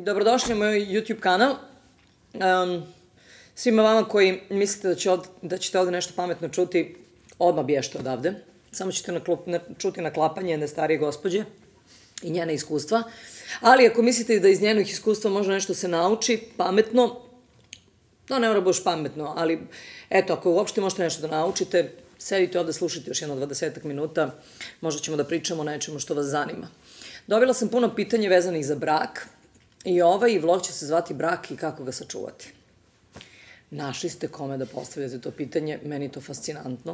Dobrodošli na moj YouTube kanal. Svima vama koji mislite da ćete ovde nešto pametno čuti, odmah biješte odavde. Samo ćete čuti naklapanje jedne starije gospođe i njene iskustva. Ali ako mislite da iz njenih iskustva može nešto se nauči pametno, to ne mora baš pametno, ali eto, ako uopšte možete nešto da naučite, sedite ovde, slušajte još jedno 20 minuta, možda ćemo da pričamo o nečemu što vas zanima. Dobila sam puno pitanja vezanih za brak i ovaj vlog će se zvati Brak i kako ga sačuvati. Našli ste kome da postavljate to pitanje, meni je to fascinantno.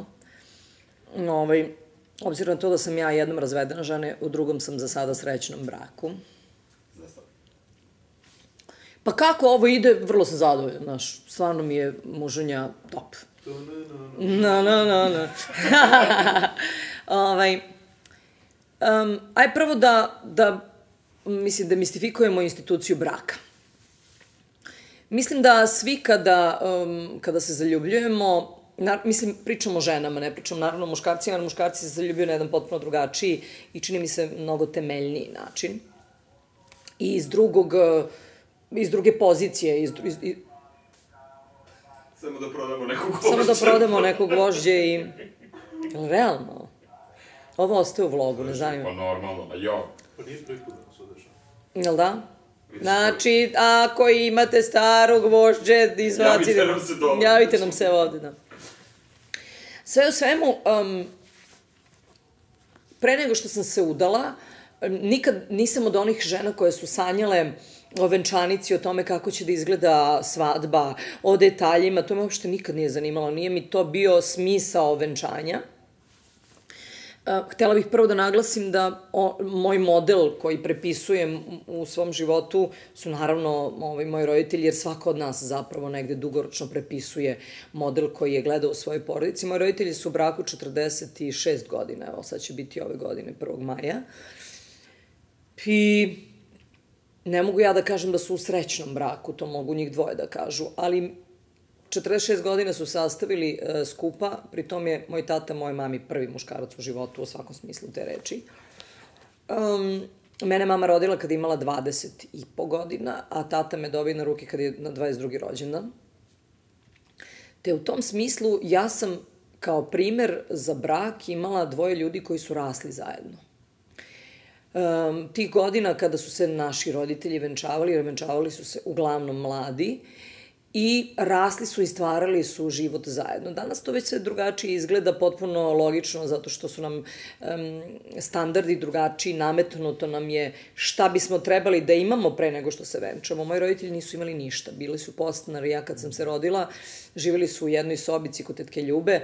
Obzirom na to da sam ja jednom razvedena žena, u drugom sam za sada srećnom braku. Pa kako ovo ide, vrlo sam zadovoljna, znaš, stvarno mi je mužunja top. Aj prvo da demistifikujemo instituciju braka. Mislim da svi kada se zaljubljujemo, mislim, pričamo o ženama, ne pričam naravno o muškarcima, jer muškarci se zaljubljuju na jedan potpuno drugačiji i čini mi se mnogo temeljniji način. I iz druge pozicije. Samo da prodamo nekog gvožđe. Samo da prodamo nekog gvožđe i... Realno? Ovo ostaje u vlogu, ne zanima. Pa normalno, a ja. Pa nije prethodno se dešava. Jel da? Znači, ako imate staro gvožđe, izvacite... Javite nam se dole. Javite nam se ovde, da. Sve u svemu, pre nego što sam se udala, nikad nisam od onih žena koje su sanjale o venčanici, o tome kako će da izgleda svadba, o detaljima, to me uopšte nikad nije zanimalo, nije mi to bio smisao venčanja. Htela bih prvo da naglasim da moj model koji prepisujem u svom životu su naravno moji roditelji, jer svako od nas zapravo negde dugoročno prepisuje model koji je gledao u svojoj porodici. Moji roditelji su u braku 46 godina, evo sad će biti ove godine 1. maja. I ne mogu ja da kažem da su u srećnom braku, to mogu njih dvoje da kažu, ali 46 godina su sastavili skupa, pritom je moj tata moj mami prvi muškarac u životu u svakom smislu te reči. Mene mama rodila kad je imala 20,5 godina, a tata me dobio na ruke kad je na 22. rođendan. Te u tom smislu ja sam kao primer za brak imala dvoje ljudi koji su rasli zajedno. Tih godina kada su se naši roditelji venčavali, jer venčavali su se uglavnom mladi, i rasli su i stvarali su život zajedno. Danas to već sve drugačije izgleda, potpuno logično, zato što su nam standardi drugačiji, nametnuto nam je šta bismo trebali da imamo pre nego što se venčamo. Moji roditelji nisu imali ništa, bili su podstanari, ja kad sam se rodila, živjeli su u jednoj sobici kod tetke Ljube,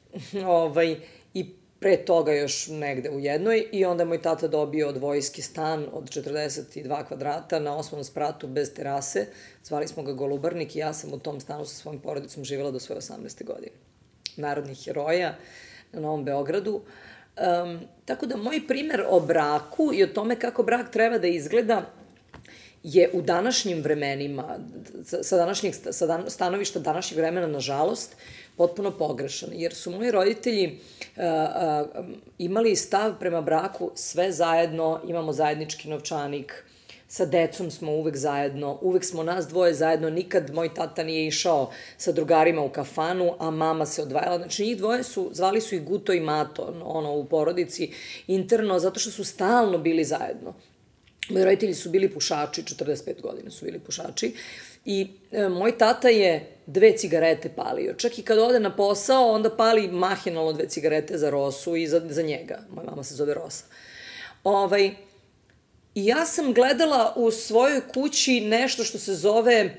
i pre toga još negde u jednoj, i onda je moj tata dobio od vojske stan od 42 kvadrata na 8. spratu bez terase. Zvali smo ga Golubarnik i ja sam u tom stanu sa svojom porodicom živjela do svoje 18. godine. Narodnih heroja na Novom Beogradu. Tako da moj primer o braku i o tome kako brak treba da izgleda je u današnjim vremenima, sa stanovišta današnjeg vremena, nažalost, potpuno pogrešan, jer su moji roditelji imali stav prema braku sve zajedno, imamo zajednički novčanik, sa decom smo uvek zajedno, uvek smo nas dvoje zajedno, nikad moj tata nije išao sa drugarima u kafanu, a mama se odvajala. Znači, njih dvoje zvali su i Guto i Mato, u porodici, interno, zato što su stalno bili zajedno. Moji roditelji su bili pušači, 45 godina su bili pušači, i moj tata je 2 cigarete palio. Čak i kad ode na posao, onda pali mahinalno 2 cigarete za Rosu i za njega. Moja mama se zove Rosa. I ja sam gledala u svojoj kući nešto što se zove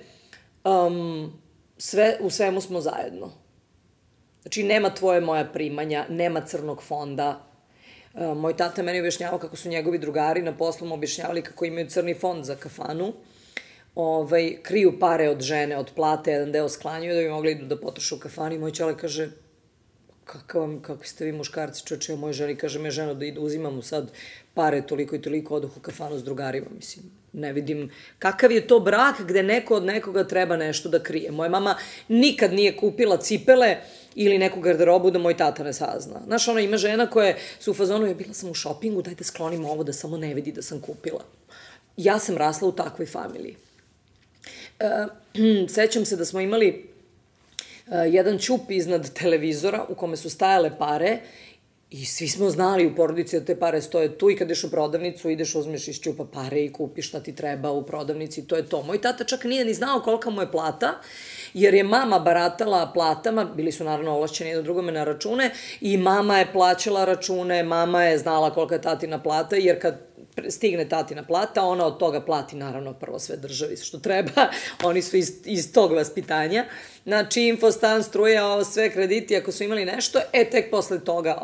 u svemu smo zajedno. Znači, nema tvoje moja primanja, nema crnog fonda. Moj tata meni objašnjavao kako su njegovi drugari na poslu mu objašnjavali kako imaju crni fond za kafanu, kriju pare od žene, od plate, jedan deo sklanjuju da bi mogli da potroše u kafani. Moj ćale kaže, kakvi ste vi muškarci, čoče, moj ženi kaže, me ženo da uzimam sad pare toliko i toliko, oduh u kafanu s drugarima, mislim. Ne vidim kakav je to brak gde neko od nekoga treba nešto da krije. Moja mama nikad nije kupila cipele ili neku garderobu da moj tata ne sazna. Znaš, ona ima žena koje su u fazonu, bila sam u šopingu, dajte sklonim ovo da samo ne vidi da sam kupila. ja sam rasla u takvoj familiji. Sećam se da smo imali jedan ćup iznad televizora u kome su stajale pare i svi smo znali u porodici da te pare stoje tu i kad ideš u prodavnicu, ideš, uzmeš iz ćupa pare i kupiš šta ti treba u prodavnici, to je to. Moj tata čak nije ni znao kolika mu je plata, jer je mama baratala platama, bili su naravno ovlašćeni jedno drugome na račune i mama je plaćala račune, mama je znala kolika je tatina plata, jer kad stigne tatina plata, ona od toga plati naravno prvo sve državi što treba, oni su iz tog vaspitanja, znači infostan, struja, ovo sve krediti, ako su imali nešto, tek posle toga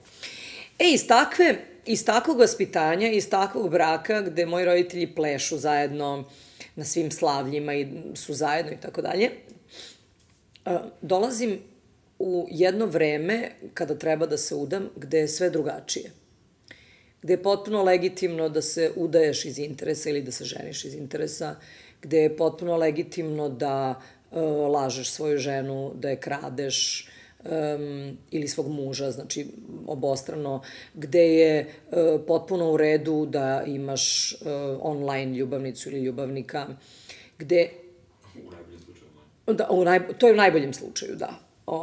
iz takvog vaspitanja, iz takvog braka gde moji roditelji plešu zajedno na svim slavljima i su zajedno i tako dalje, dolazim u jedno vreme kada treba da se udam, gde je sve drugačije. Gde je potpuno legitimno da se udaješ iz interesa ili da se ženiš iz interesa, gde je potpuno legitimno da lažeš svoju ženu, da je kradeš ili svog muža, znači obostrano, gde je potpuno u redu da imaš online ljubavnicu ili ljubavnika, gde... U najboljem slučaju, da. To je u najboljem slučaju, da.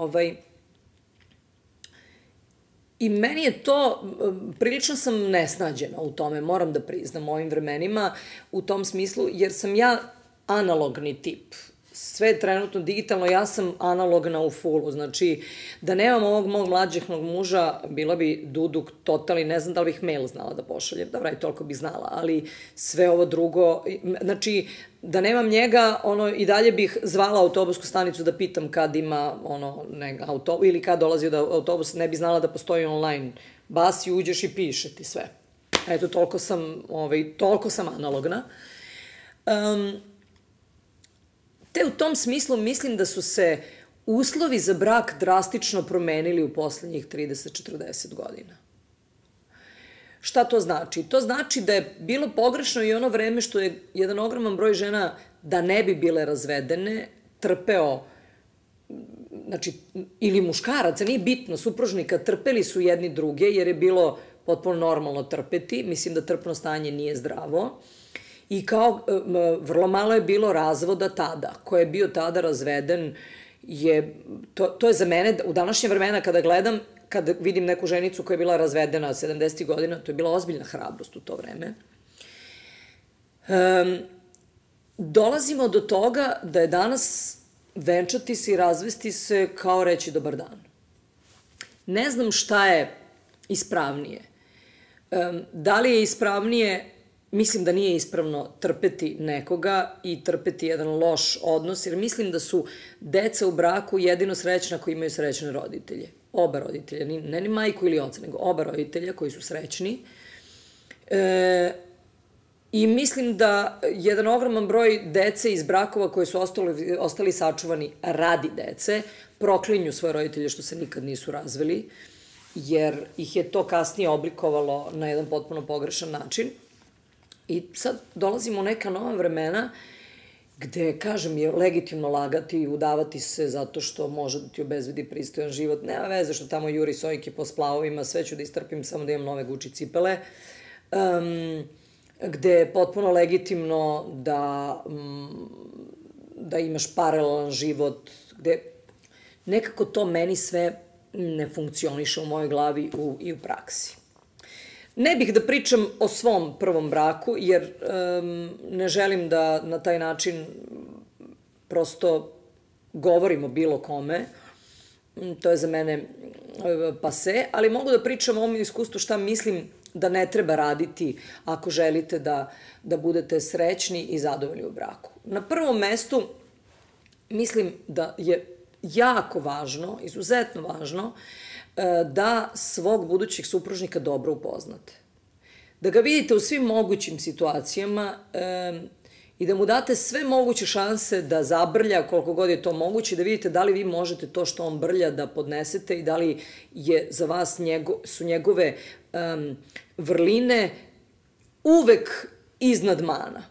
I meni je to, prilično sam nesnađena u tome, moram da priznam, u ovim vremenima, u tom smislu, jer sam ja analogni tip. Sve je trenutno digitalno, ja sam analogna u fullu, znači da nemam ovog mog mlađeg muža, bila bi duduk totalni, ne znam da li bih mail znala da pošaljem, da vraj, toliko bih znala, ali sve ovo drugo, znači da nemam njega, i dalje bih zvala autobusku stanicu da pitam kad ima autobus, ili kad dolazi od autobus, ne bi znala da postoji online bas i uđeš i piše ti sve. Eto, toliko sam analogna. Te u tom smislu mislim da su se uslovi za brak drastično promenili u poslednjih 30-40 godina. Šta to znači? To znači da je bilo pogrešno i ono vreme što je jedan ogroman broj žena, da ne bi bile razvedene, trpeo, znači, ili muškaraca, nije bitno, supružnika, trpeli su jedni druge, jer je bilo potpuno normalno trpeti, mislim da trpno stanje nije zdravo. I kao, vrlo malo je bilo razvoda tada. Ko je bio tada razveden, to je za mene, u današnje vremena kada gledam, kada vidim neku ženicu koja je bila razvedena 70. godina, to je bila ozbiljna hrabrost u to vreme. Dolazimo do toga da je danas venčati se i razvesti se kao reći dobar dan. Ne znam šta je ispravnije. Da li je ispravnije, mislim da nije ispravno trpeti nekoga i trpeti jedan loš odnos, jer mislim da su deca u braku jedino srećna ako imaju srećne roditelje. Oba roditelja, ne ni majku ili oca, nego oba roditelja koji su srećni. I mislim da jedan ogroman broj dece iz brakova koji su ostali sačuvani radi dece, proklinju svoje roditelje što se nikad nisu razveli, jer ih je to kasnije oblikovalo na jedan potpuno pogrešan način. I sad dolazimo u neka nova vremena gde, kažem, je legitimno lagati i udavati se zato što može da ti obezbedi pristojan život. Nema veze što tamo juri sojke po splavovima, sve ću da istrpim, samo da imam nove Gucci cipele. Gde je potpuno legitimno da imaš paralelan život, gde nekako to meni sve ne funkcioniše u mojoj glavi i u praksi. Ne bih da pričam o svom prvom braku, jer ne želim da na taj način prosto govorim o bilo kome. To je za mene pase, ali mogu da pričam o ovom iskustvu šta mislim da ne treba raditi ako želite da budete srećni i zadovoljni u braku. Na prvom mestu mislim da je jako važno, izuzetno važno, da svog budućeg supružnika dobro upoznate. Da ga vidite u svim mogućim situacijama i da mu date sve moguće šanse da zabrlja koliko god je to moguće, da vidite da li vi možete to što on brlja da podnesete i da li je za vas su njegove vrline uvek iznad mana.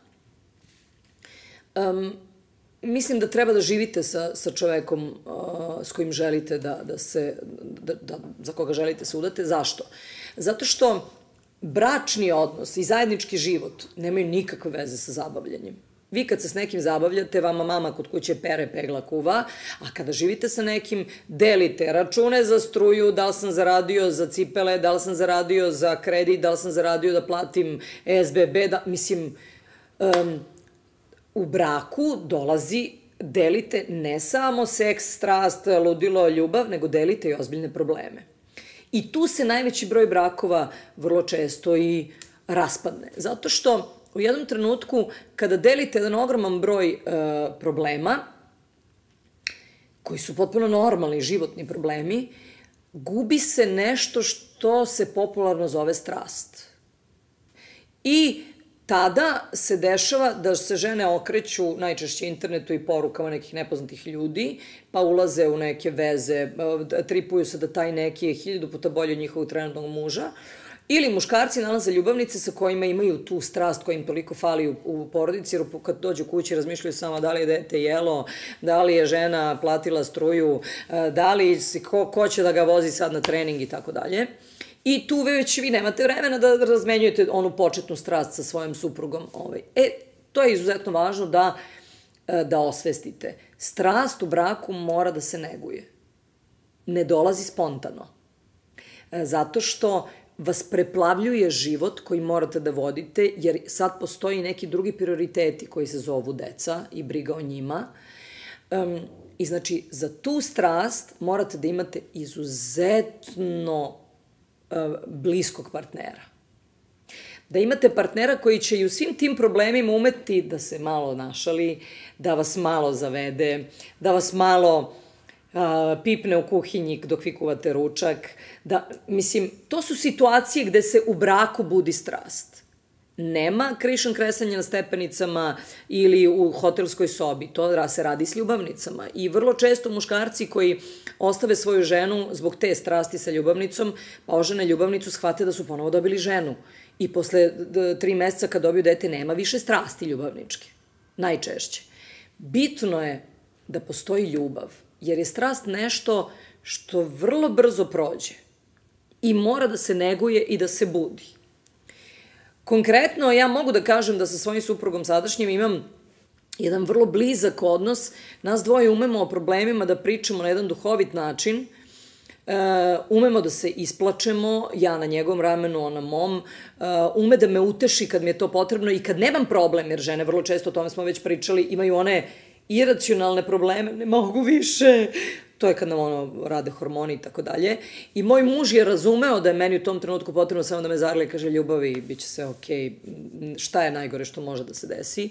Mislim da treba da živite sa čovekom s kojim želite za koga želite se udate. Zašto? Zato što bračni odnos i zajednički život nemaju nikakve veze sa zabavljanjem. Vi kad se s nekim zabavljate, vama mama kod kuće pere, pegla, kuva, a kada živite sa nekim, delite račune za struju, da li sam zaradio za cipele, da li sam zaradio za kredit, da li sam zaradio da platim SBB, mislim, u braku delite ne samo seks, strast, ludilo, ljubav, nego delite i ozbiljne probleme. I tu se najveći broj brakova vrlo često i raspadne. Zato što u jednom trenutku, kada delite jedan ogroman broj problema, koji su potpuno normalni životni problemi, gubi se nešto što se popularno zove strast. I tada se dešava da se žene okreću najčešće internetu i porukama nekih nepoznatih ljudi, pa ulaze u neke veze, tripuju se da taj neki je 1000 puta bolji od njihovog trenutnog muža, ili muškarci nalaze ljubavnice sa kojima imaju tu strast koja im toliko fali u porodici, jer kad dođu kući razmišljaju samo da li je dete jelo, da li je žena platila struju, da li ko će da ga vozi sad na trening i tako dalje. I tu već vi nemate vremena da razmenjujete onu početnu strast sa svojim suprugom. To je izuzetno važno da osvestite. Strast u braku mora da se neguje. Ne dolazi spontano. Zato što vas preplavljuje život koji morate da vodite, jer sad postoji neki drugi prioriteti koji se zovu deca i briga o njima. I znači, za tu strast morate da imate izuzetno bliskog partnera. Da imate partnera koji će i u svim tim problemima umeti da se malo našali, da vas malo zavede, da vas malo pipne u kuhinji dok vi kuvate ručak. Mislim, to su situacije gde se u braku budi strast. Nema krišan kresanja na stepenicama ili u hotelskoj sobi. To se radi s ljubavnicama. I vrlo često muškarci koji ostave svoju ženu zbog te strasti sa ljubavnicom, pa ožene ljubavnicu, shvate da su ponovo dobili ženu. I posle 3 meseca kad dobiju dete nema više strasti ljubavničke. Najčešće. Bitno je da postoji ljubav, jer je strast nešto što vrlo brzo prođe i mora da se neguje i da se budi. Konkretno, ja mogu da kažem da sa svojim suprugom sadašnjim imam jedan vrlo blizak odnos. Nas dvoje umemo o problemima da pričamo na jedan duhovit način, umemo da se isplačemo, ja na njegovom ramenu, on na mom, ume da me uteši kad mi je to potrebno i kad nemam problem, jer žene vrlo često, o tome smo već pričali, imaju one iracionalne probleme, ne mogu više, to je kad nam rade hormoni i tako dalje. I moj muž je razumeo da je meni u tom trenutku potrebno samo da me zagrli i kaže ljubavi, bit će sve okej, šta je najgore što može da se desi.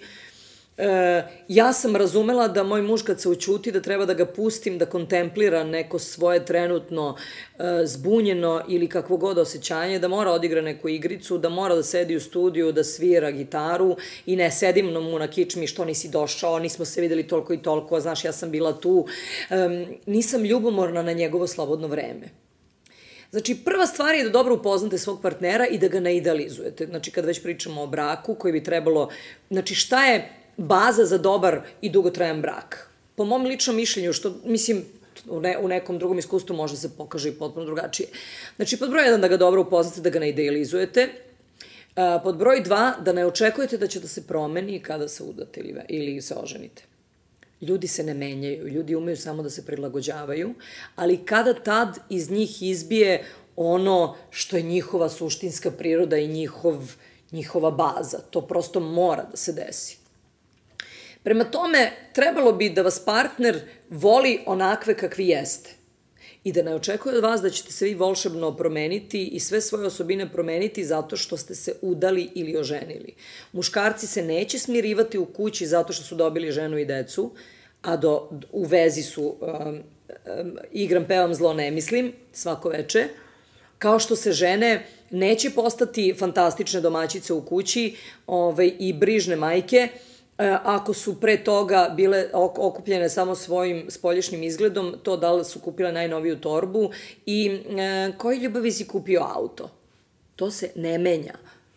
Ja sam razumela da moj muž kad se ućuti da treba da ga pustim da kontemplira neko svoje trenutno zbunjeno ili kakvo god osjećanje, da mora odigra neku igricu, da mora da sedi u studiju, da svira gitaru i ne sedim mu na kičmi što nisi došao, nismo se videli toliko i toliko, znaš ja sam bila tu. Nisam ljubomorna na njegovo slobodno vreme. Znači, prva stvar je da dobro upoznate svog partnera i da ga ne idealizujete. Znači, kad već pričamo o braku koji bi trebalo, znači šta je baza za dobar i dugotrajan brak? Po mom ličnom mišljenju, što, mislim, u nekom drugom iskustvu može se pokaže i potpuno drugačije. Znači, pod broj 1 da ga dobro upoznate, da ga ne idealizujete. Pod broj 2 da ne očekujete da će da se promeni kada se udate ili se oženite. Ljudi se ne menjaju, ljudi umeju samo da se prilagođavaju, ali kada tad iz njih izbije ono što je njihova suštinska priroda i njihova baza, to prosto mora da se desi. Prema tome, trebalo bi da vas partner voli onakve kakvi jeste i da ne očekuje od vas da ćete se vi volšebno promeniti i sve svoje osobine promeniti zato što ste se udali ili oženili. Muškarci se neće smirivati u kući zato što su dobili ženu i decu, a u vezi su igram, pevam, zlo ne mislim, svako veče, kao što se žene neće postati fantastične domaćice u kući i brižne majke, ako su pre toga bile okupljene samo svojim spoljašnjim izgledom, to da li su kupile najnoviju torbu i koji ljubavi si kupio auto. To se ne menja.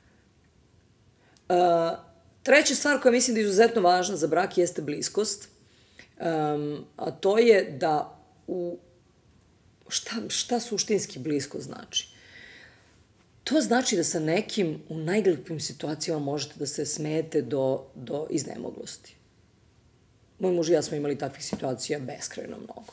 Treća stvar koja mislim da je izuzetno važna za brak jeste bliskost, a to je da šta suštinski blisko znači? to znači da sa nekim u najglepim situacijama možete da se smejete do iznemoglosti. Moj muž i ja smo imali takvih situacija beskrajno mnogo.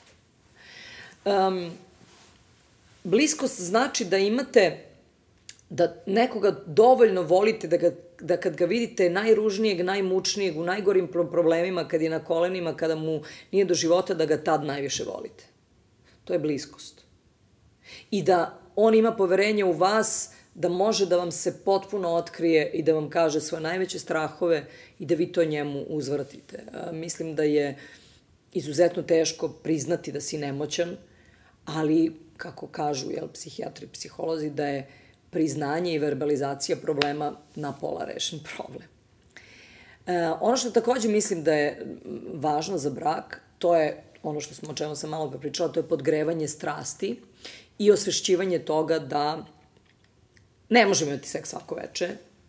Bliskost znači da imate, da nekoga dovoljno volite, da kad ga vidite najružnijeg, najmučnijeg, u najgorim problemima, kad je na kolenima, kada mu nije do života, da ga tad najviše volite. To je bliskost. I da on ima poverenje u vas, da može da vam se potpuno otkrije i da vam kaže svoje najveće strahove i da vi to njemu uzvratite. Mislim da je izuzetno teško priznati da si nemoćan, ali, kako kažu psihijatri i psiholozi, da je priznanje i verbalizacija problema na pola rešen problem. Ono što takođe mislim da je važno za brak, to je ono o čemu sam malo pričala, to je podgrevanje strasti i osvešćivanje toga da ne možemo imati seks svako veče,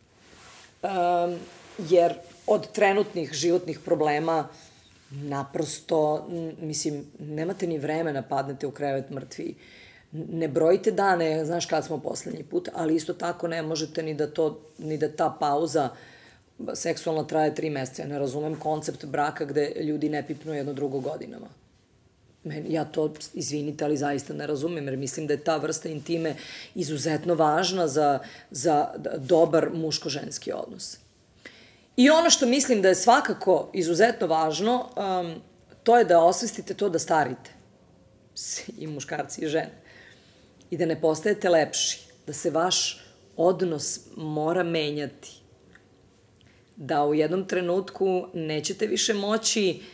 jer od trenutnih životnih problema naprosto, mislim, nemate ni vremena, padnete u krevet mrtvi, ne brojite dane, znaš kad smo poslednji put, ali isto tako ne možete ni da ta pauza seksualno traje 3 meseca. Ja ne razumem koncept braka gde ljudi ne pipnu jedno drugo godinama. Ja to, izvinite, ali zaista ne razumem, jer mislim da je ta vrsta intime izuzetno važna za dobar muško-ženski odnos. I ono što mislim da je svakako izuzetno važno, to je da osvestite to da starite. I muškarci i žene. I da ne postajete lepši. Da se vaš odnos mora menjati. Da u jednom trenutku nećete više moći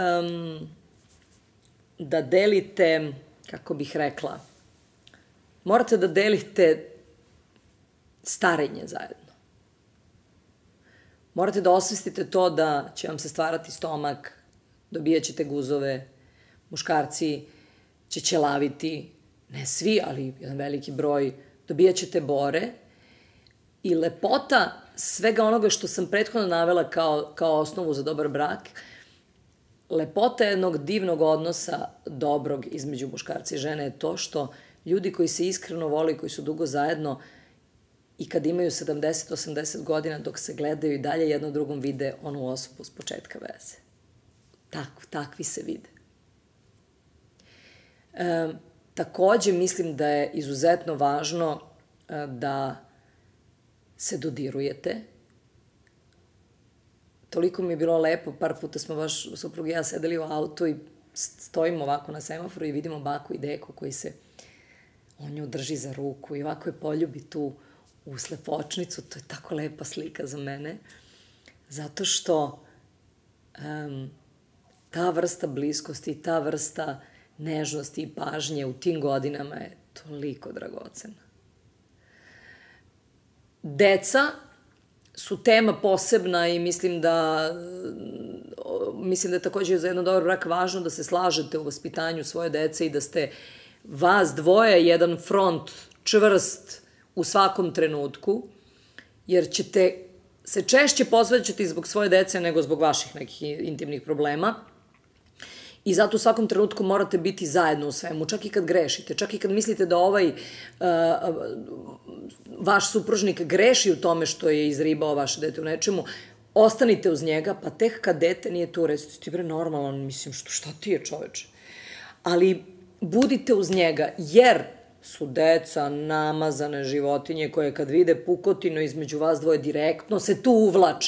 da delite, kako bih rekla, morate da delite starenje zajedno. Morate da osvestite to da će vam se stvarati stomak, dobijat ćete guzove, muškarci će ćelaviti, ne svi, ali jedan veliki broj, dobijat ćete bore i lepota svega onoga što sam prethodno navela kao osnovu za dobar brak, lepota jednog divnog odnosa dobrog između muškarca i žene je to što ljudi koji se iskreno vole, koji su dugo zajedno i kad imaju 70-80 godina dok se gledaju i dalje jedno drugom vide onu osobu s početka veze. Takvi se vide. Takođe mislim da je izuzetno važno da se dodirujete. Toliko mi je bilo lepo, par puta smo baš, suprug i ja, sedeli u autu i stojimo ovako na semaforu i vidimo baku i deku koji se, on nju drži za ruku i ovako je poljubi tu u slepočnicu. To je tako lepa slika za mene, zato što ta vrsta bliskosti, ta vrsta nežnosti i pažnje u tim godinama je toliko dragocena. Deca su tema posebna i mislim da je takođe za jedan dobar brak važno da se slažete u vaspitanju svoje dece i da ste vas dvoje jedan front čvrst u svakom trenutku, jer ćete se češće posvećati zbog svoje dece nego zbog vaših nekih intimnih problema. I zato u svakom trenutku morate biti zajedno u svemu, čak i kad grešite, čak i kad mislite da vaš supružnik greši u tome što je izribao vaše dete u nečemu, ostanite uz njega, pa tek kad dete nije tu, recite ti bre normalan, mislim, šta ti je čoveče? Ali budite uz njega, jer su deca namazane životinje koje kad vide pukotinu između vas dvoje direktno se tu uvlače.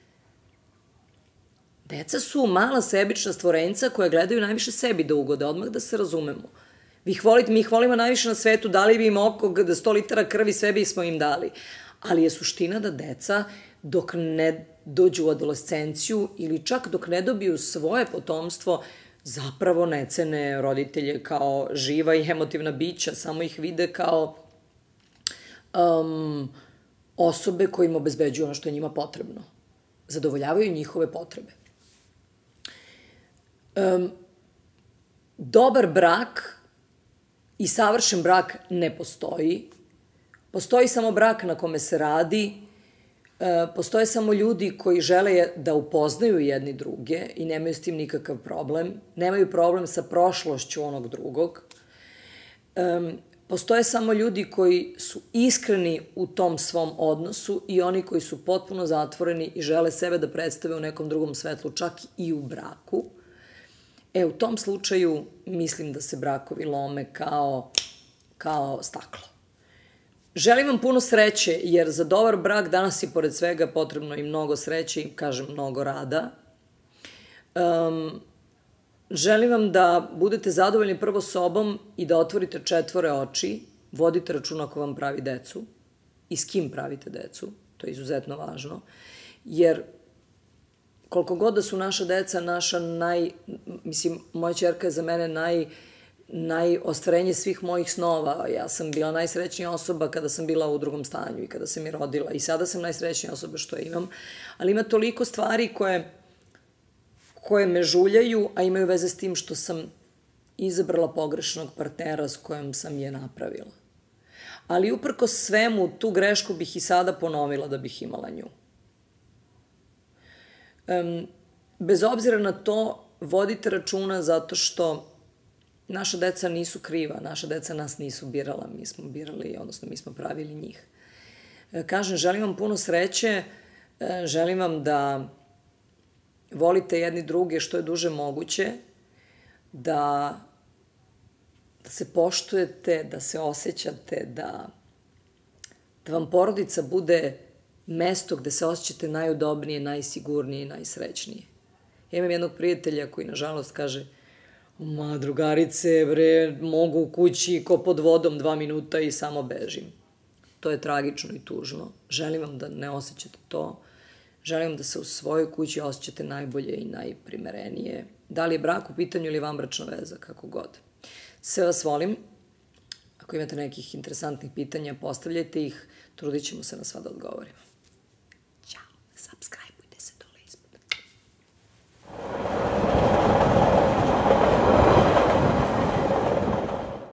Deca su mala sebična stvorenca koja gledaju najviše sebi da ugode, odmah da se razumemo. Mi ih volimo najviše na svetu, dali bi im oko 100 litara krvi, sve bi smo im dali. Ali je suština da deca, dok ne dođu u adolescenciju ili čak dok ne dobiju svoje potomstvo, zapravo ne cene roditelje kao živa i emotivna bića, samo ih vide kao osobe koje im obezbeđuju ono što je njima potrebno. Zadovoljavaju njihove potrebe. Dobar brak i savršen brak ne postoji. Postoji samo brak na kome se radi. Postoje samo ljudi koji žele da upoznaju jedni druge i nemaju s tim nikakav problem. Nemaju problem sa prošlošću onog drugog. Postoje samo ljudi koji su iskreni u tom svom odnosu i oni koji su potpuno zatvoreni i žele sebe da predstave u nekom drugom svetlu, čak i u braku. U tom slučaju mislim da se brakovi lome kao staklo. Želim vam puno sreće, jer za dobar brak danas je pored svega potrebno i mnogo sreće i, kažem, mnogo rada. Želim vam da budete zadovoljni prvo sobom i da otvorite 4 oči, vodite računa ako vam pravi decu i s kim pravite decu, to je izuzetno važno, jer koliko god da su naša deca mislim, moja ćerka je za mene ostvarenje svih mojih snova. Ja sam bila najsrećnija osoba kada sam bila u drugom stanju i kada sam je rodila i sada sam najsrećnija osoba što je imam, ali ima toliko stvari koje me žuljaju, a imaju veze s tim što sam izabrala pogrešnog partnera s kojom sam je napravila. Ali uprkos svemu, tu grešku bih i sada ponovila da bih imala nju. Bez obzira na to, vodite računa zato što naša deca nisu kriva, naša deca nas nisu birala, mi smo birali, odnosno mi smo pravili njih. Kažem, želim vam puno sreće, želim vam da volite jedni druge što je duže moguće, da se poštujete, da se osjećate, da vam porodica bude mesto gde se osjećate najudobnije, najsigurnije i najsrećnije. Ja imam jednog prijatelja koji, nažalost, kaže: ma, drugarice, bre, mogu u kući ko pod vodom 2 minuta i samo bežim. To je tragično i tužno. Želim vam da ne osjećate to. Želim vam da se u svojoj kući osjećate najbolje i najprimerenije. Da li je brak u pitanju ili vanbračna veza, kako god. Sve vas volim. Ako imate nekih interesantnih pitanja, postavljajte ih. Trudit ćemo se na sva da odgovorimo.